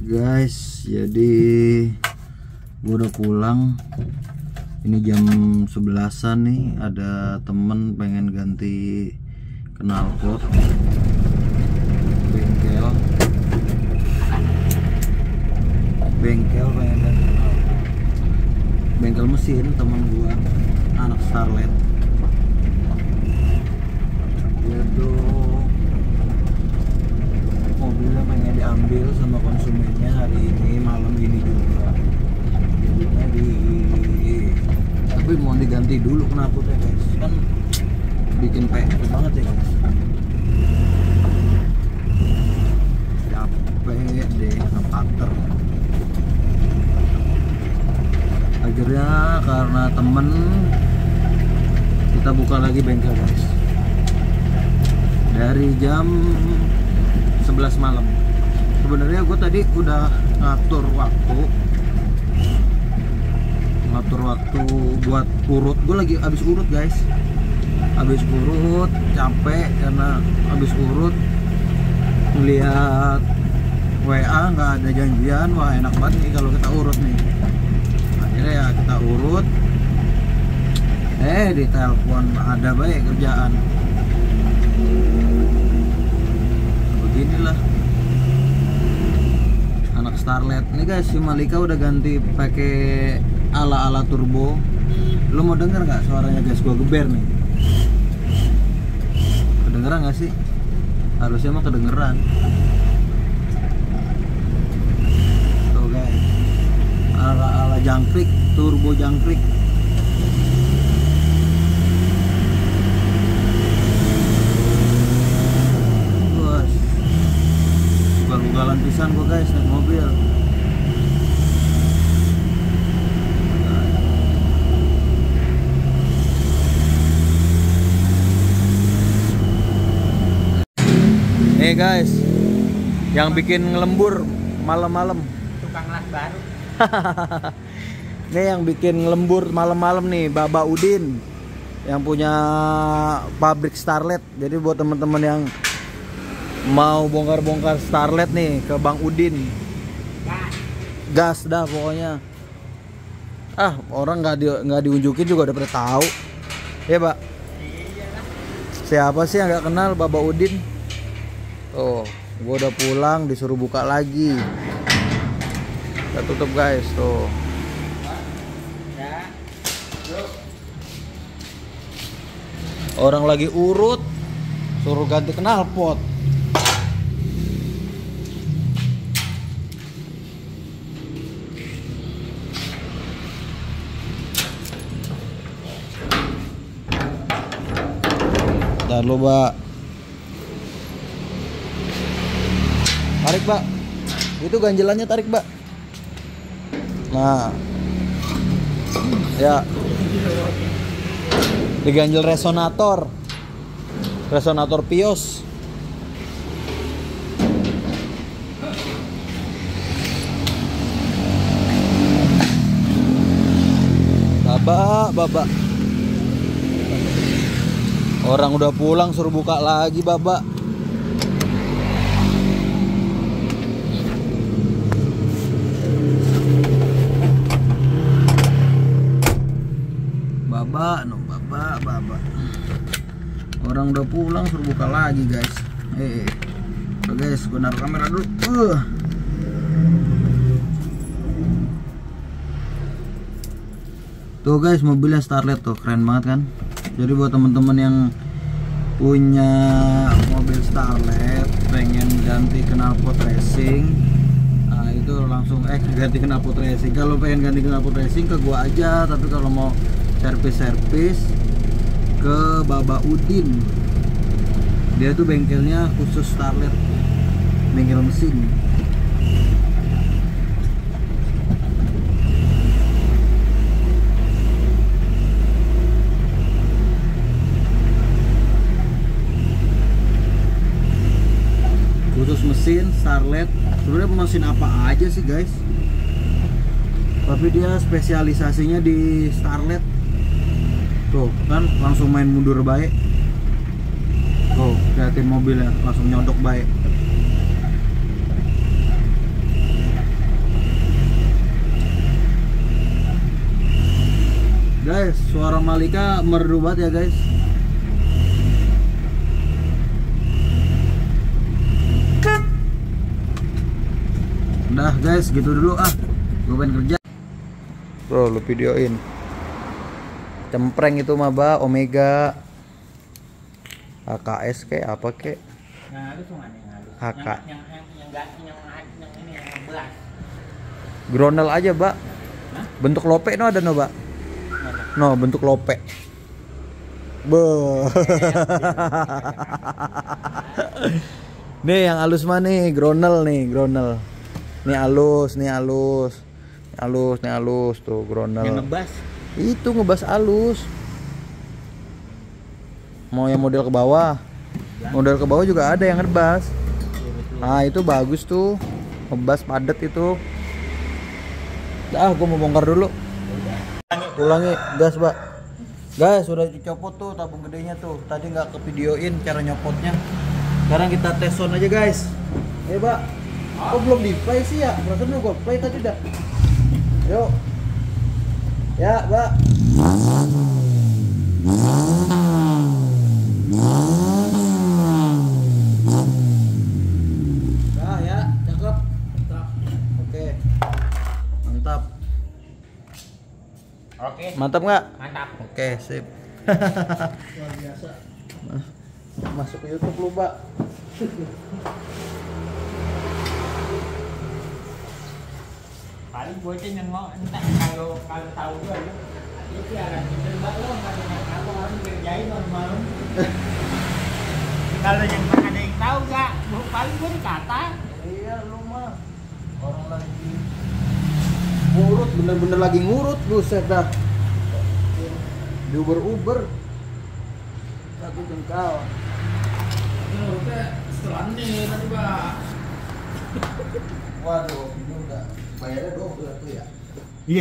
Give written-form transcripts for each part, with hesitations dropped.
Guys, jadi gue udah pulang. Ini jam 11-an nih. Ada temen pengen ganti knalpot bengkel pengen ganti knalpot. Bengkel mesin teman gua, anak Starlet. Dia tuh mobilnya pengen diambil sama konsumennya hari ini, malam ini juga. Jadinya tapi mau diganti dulu knalpotnya guys, kan bikin PR banget ya guys. Capek deh ngepater. Akhirnya karena temen kita buka lagi bengkel guys, dari jam 11 malam. Sebenarnya gue tadi udah ngatur waktu buat urut. Gue lagi habis urut guys, habis urut, capek karena habis urut ngeliat WA nggak ada janjian. Wah enak banget nih kalau kita urut nih. Akhirnya ya kita urut, di telepon ada baik kerjaan. Beginilah anak Starlet nih guys. Si Malika udah ganti pakai ala turbo. Lo mau denger nggak suaranya guys? Gua geber nih. Kedengeran nggak sih? Harusnya mah kedengeran. Tuh guys, ala jangkrik, turbo jangkrik. Bos, ugal-ugalan pisan gua guys naik mobil. Nih guys, yang bikin ngelembur malam-malam. Tukang las baru. Nih yang bikin ngelembur malam-malam nih, Baba Udin, yang punya pabrik Starlet. Jadi buat teman-teman yang mau bongkar-bongkar Starlet nih ke Bang Udin, gas dah pokoknya. Orang nggak diunjukin juga udah pada tahu, ya Pak. Siapa sih yang nggak kenal Baba Udin? Tuh, gue udah pulang disuruh buka lagi. Kita tutup guys, tuh. Orang lagi urut, suruh ganti knalpot. Ntar lu, Pak. Tarik, Pak. Itu ganjelannya tarik, Pak. Nah. Ya. Diganjel resonator Pios. Baba. Orang udah pulang suruh buka lagi, Baba. Baba. Orang udah pulang suruh buka lagi guys. Guys, gue naruh kamera dulu. Tuh guys, mobilnya Starlet tuh keren banget kan. Jadi buat temen-temen yang punya mobil Starlet pengen ganti knalpot racing, nah itu langsung ganti knalpot racing. Kalau pengen ganti knalpot racing ke gua aja, tapi kalau mau servis ke Baba Udin. Dia tuh bengkelnya khusus Starlet, bengkel mesin. Khusus mesin Starlet. Sebenarnya mesin apa aja sih guys, tapi dia spesialisasinya di Starlet. Tuh kan langsung main mundur baik. Tuh liatin mobilnya langsung nyodok baik. Guys, suara Malika merdu banget ya guys. Udah guys, gitu dulu ah. Gue pengen kerja. Bro, lu videoin. Cempreng itu mah, Ba, Omega. HKS kayak apa kek? Yang halus mana yang halus? HK. Yang ini yang belas. Gronel aja, Ba. Hah? Bentuk lope no ada no, Ba? No, bentuk lope. Be. Nih yang halus mah nih, Gronel nih, Gronel. Nih halus, nih halus. Halus, nih halus tuh, Gronel. Yang ngebas. Itu ngebas halus. Mau yang model ke bawah. Model ke bawah juga ada yang ngebas. Nah, itu bagus tuh. Ngebas padat itu. Dah, gua mau bongkar dulu. Ulangi gas, Pak. Guys, sudah dicopot tuh tabung gedenya tuh. Tadi nggak ke videoin cara nyopotnya. Sekarang kita tes sound aja, guys. Pak. Kok belum di play sih ya? Perasaan gua play tadi dah. Yuk. Ya, Pak. Nah, ya, cakep. Oke. Mantap. Oke. Mantap nggak? Mantap. Oke, sip. Luar biasa. Masuk ke YouTube lu, Pak. Paling gue aja nengok entah kalau tahu gue itu ya coba lo nggak ada yang tahu orang kerjain malam. Kalau yang ada yang tahu nggak, paling gue dikata. Iya, lu mah orang lagi ngurut, bener-bener lagi ngurut, buset dah. Di Uber. Aku jengkal. Ngurutnya setelah ini nanti Pak. Waduh, ini udah bayarnya double tuh ya. Iya.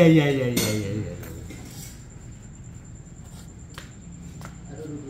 Aduh.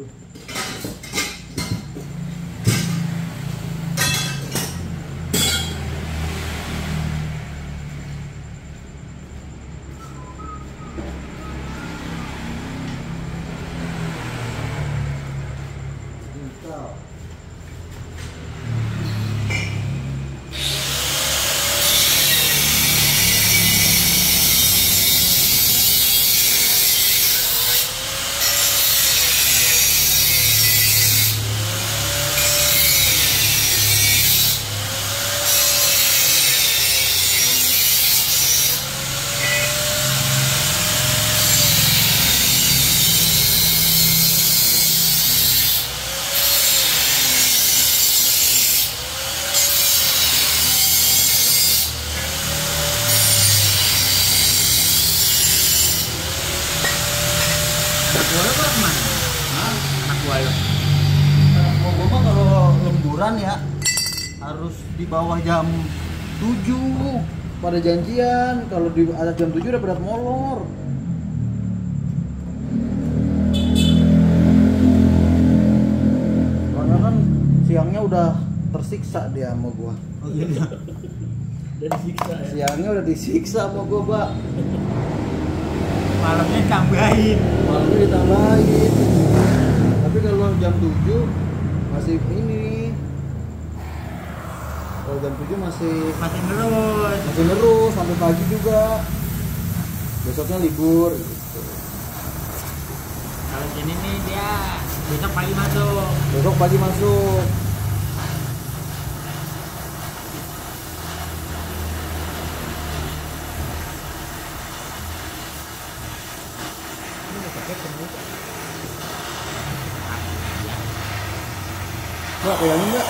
Boleh Pak kemana? Anak gue lo. Gua mah kalau lemburan ya harus di bawah jam 7 pada janjian. Kalau di atas jam 7 udah berat molor. Karena kan siangnya udah tersiksa dia sama gua. Oh iya. Udah disiksa ya. Siangnya udah disiksa sama gua, Pak. Malamnya tambahin. Malamnya ditambahin. Tapi kalau jam 7 masih ini. Kalau jam 7 masih terus sampai pagi juga. Besoknya libur gitu. Kalau sini nih dia besok pagi masuk. Besok pagi masuk. Mbak, pegangin Mbak.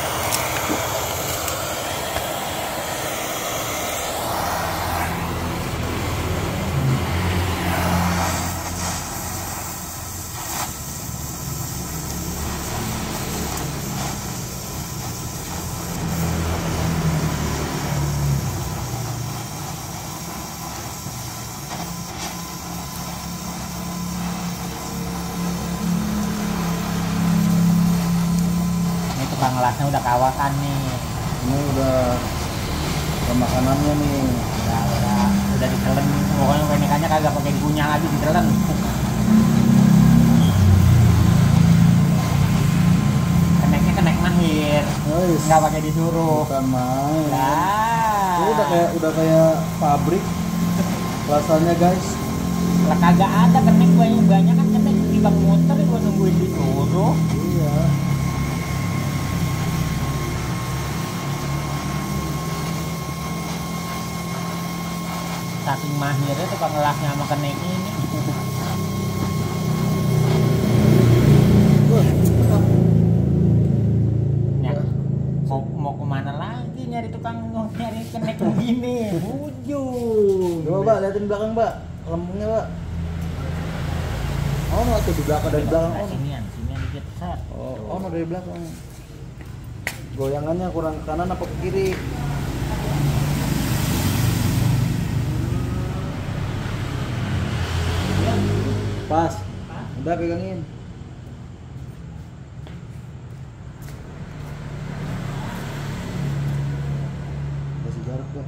Tukang lasnya udah kawakan nih. Ini udah makanannya nih. Udah udah ditelen, pokoknya kenekannya kagak pakai dikunyah lagi, ditelen. Keneknya kenek mahir, nggak pakai disuruh. Bukan main. Lah. Ini udah kayak pabrik rasanya guys. Lah kagak ada kenek, banyak kan kenek di bang motor itu nungguin disuruh. Iya. Saking mahirnya tukang ngelasnya sama kenek ini. Ya, mau kemana lagi nyari tukang nyari kenek begini? Ujung. Coba Mbak, liatin belakang Mbak, lembungnya Mbak. Oh, no, tuh di belakang dari belakang. Oh, no. Sinian dikit set. Oh, no, dari belakang. Goyangannya kurang ke kanan apa ke kiri? Pas. Udah pegangin. Kasih jarak Mbak.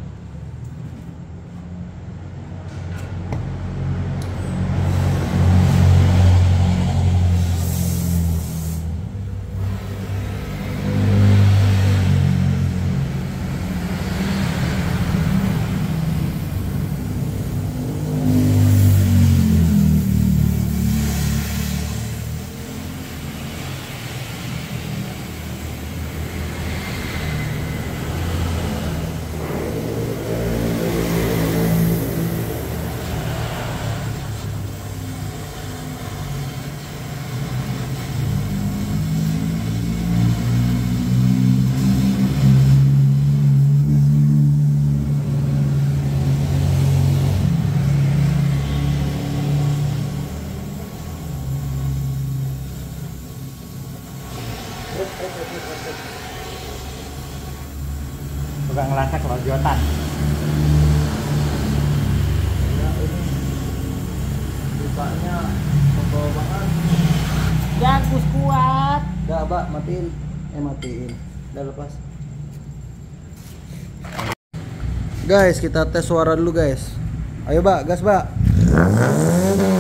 Tukang ngelasa kelojotan. Ya ini bukanya membawa banget. Bagus kuat. Udah Mbak, matiin. Matiin. Udah lepas. Guys, kita tes suara dulu guys. Ayo Mbak, gas Mbak.